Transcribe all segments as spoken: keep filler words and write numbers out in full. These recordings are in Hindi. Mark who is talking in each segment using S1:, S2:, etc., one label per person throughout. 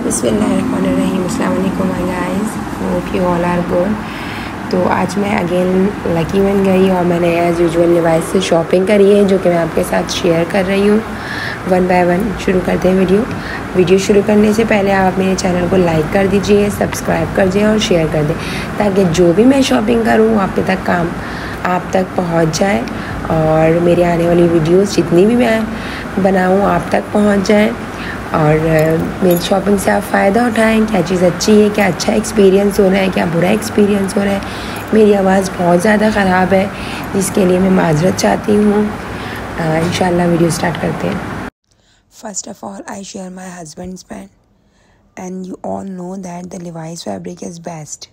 S1: बिस्मिल्लाहिर्रहमानिर्रहीम, अस्सलाम वालेकुम my guys, hope you all are good. तो आज मैं अगेन लकी बन गई और मैंने एज़ यूजुअल लिवाइस से शॉपिंग करी है, जो कि मैं आपके साथ शेयर कर रही हूँ। वन बाय वन शुरू करते हैं वीडियो वीडियो शुरू करने से पहले आप मेरे चैनल को लाइक कर दीजिए, सब्सक्राइब कर दें और शेयर कर दें, ताकि जो भी मैं शॉपिंग करूँ आप तक काम आप तक पहुँच जाए और मेरी आने वाली वीडियोस जितनी भी मैं बनाऊँ आप तक पहुँच जाए और मेरी शॉपिंग से आप फ़ायदा उठाएं। क्या चीज़ अच्छी है, क्या अच्छा एक्सपीरियंस हो रहा है, क्या बुरा एक्सपीरियंस हो रहा है। मेरी आवाज़ बहुत ज़्यादा ख़राब है, जिसके लिए मैं माजरत चाहती हूँ। इंशाल्लाह वीडियो स्टार्ट करते हैं। First of all I share my husband's pant and you all know that the Levi's fabric is best.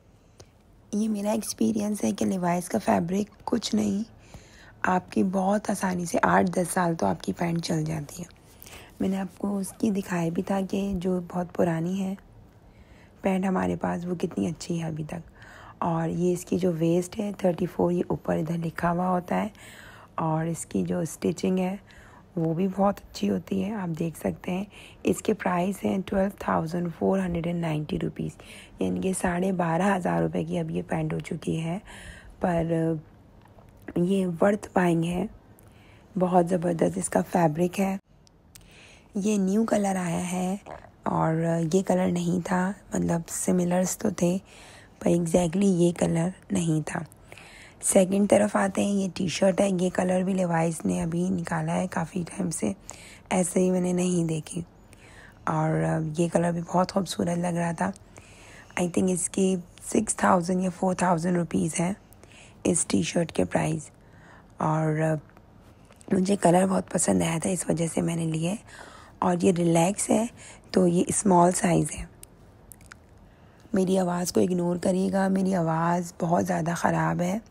S1: ये मेरा एक्सपीरियंस है कि लिवाइस का फैब्रिक कुछ नहीं, आपकी बहुत आसानी से आठ दस साल तो आपकी पैंट चल जाती है। मैंने आपको उसकी दिखाया भी था कि जो बहुत पुरानी है पैंट हमारे पास, वो कितनी अच्छी है अभी तक। और ये इसकी जो वेस्ट है थर्टी फोर, ये ऊपर इधर लिखा हुआ होता है। और इसकी जो स्टिचिंग है वो भी बहुत अच्छी होती है, आप देख सकते हैं। इसके प्राइस हैं twelve thousand four hundred and ninety rupees, यानी कि साढ़े बारह हज़ार रुपये की अब ये पैंट हो चुकी है। पर ये वर्थ बाइंग है, बहुत ज़बरदस्त इसका फैब्रिक है। ये न्यू कलर आया है और ये कलर नहीं था, मतलब सिमिलर्स तो थे पर एग्जैक्टली ये कलर नहीं था। सेकंड तरफ आते हैं, ये टी शर्ट है। ये कलर भी लिवाइस ने अभी निकाला है काफ़ी टाइम से, ऐसे ही मैंने नहीं देखी। और ये कलर भी बहुत खूबसूरत लग रहा था। आई थिंक इसकी सिक्स थाउजेंड या फोर थाउजेंड रुपीज़ है इस टी शर्ट के प्राइस। और मुझे कलर बहुत पसंद आया था, इस वजह से मैंने लिए। और ये रिलैक्स है, तो ये स्मॉल साइज़ है। मेरी आवाज़ को इग्नोर करिएगा, मेरी आवाज़ बहुत ज़्यादा ख़राब है।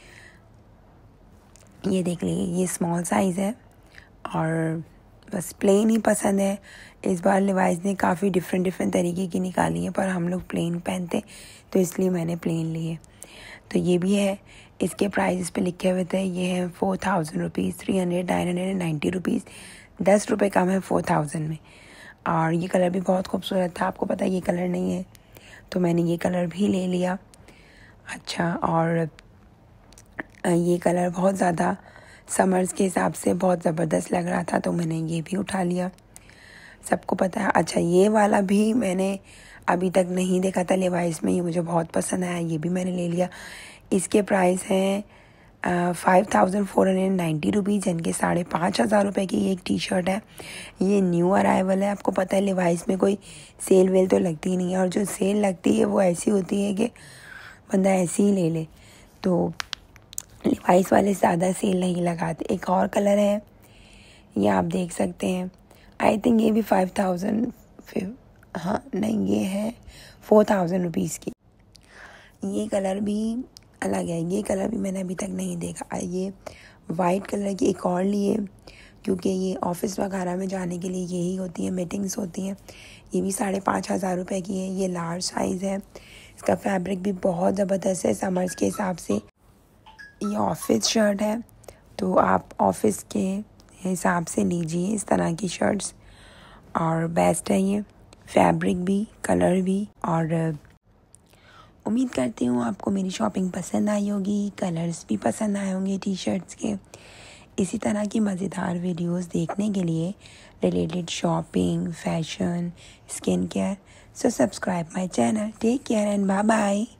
S1: ये देख लीजिए, ये स्मॉल साइज़ है और बस प्लेन ही पसंद है। इस बार लिवाइस ने काफ़ी डिफरेंट डिफरेंट तरीके की निकाली है, पर हम लोग प्लेन पहनते तो इसलिए मैंने प्लेन लिए। तो ये भी है, इसके प्राइस इस पे लिखे हुए थे। ये है four thousand rupees, three hundred nine hundred and ninety rupees, दस रुपये कम है फोर थाउजेंड में। और ये कलर भी बहुत खूबसूरत था, आपको पता है ये कलर नहीं है तो मैंने ये कलर भी ले लिया। अच्छा, और ये कलर बहुत ज़्यादा समर्स के हिसाब से बहुत ज़बरदस्त लग रहा था, तो मैंने ये भी उठा लिया। सबको पता है। अच्छा, ये वाला भी मैंने अभी तक नहीं देखा था लिवाइस में, ये मुझे बहुत पसंद आया, ये भी मैंने ले लिया। इसके प्राइस हैं five thousand four hundred ninety rupees, यानी कि साढ़े पाँच हज़ार रुपये की ये एक टी शर्ट है। ये न्यू अराइवल है, आपको पता है लिवाइस में कोई सेल वेल तो लगती नहीं है, और जो सेल लगती है वो ऐसी होती है कि बंदा ऐसे ही ले ले। तो लिवाइस वाले ज़्यादा सेल नहीं लगाते। एक और कलर है, ये आप देख सकते हैं। आई थिंक ये भी फाइव थाउजेंड हाँ नहीं, ये है फोर थाउजेंड रुपीज़ की। ये कलर भी अलग है, ये कलर भी मैंने अभी तक नहीं देखा। ये वाइट कलर की एक और लिए, क्योंकि ये ऑफिस वगैरह में जाने के लिए यही होती है, मीटिंग्स होती हैं। ये भी साढ़े पाँच हज़ार रुपये की है, ये लार्ज साइज़ है। इसका फैब्रिक भी बहुत ज़बरदस्त है समर्स के हिसाब से। ये ऑफिस शर्ट है, तो आप ऑफिस के हिसाब से लीजिए इस तरह की शर्ट्स, और बेस्ट है ये फैब्रिक भी, कलर भी। और उम्मीद करती हूँ आपको मेरी शॉपिंग पसंद आई होगी, कलर्स भी पसंद आए होंगे टी शर्ट्स के। इसी तरह की मज़ेदार वीडियोस देखने के लिए related shopping, fashion, skin care, so subscribe my channel. Take care and bye bye.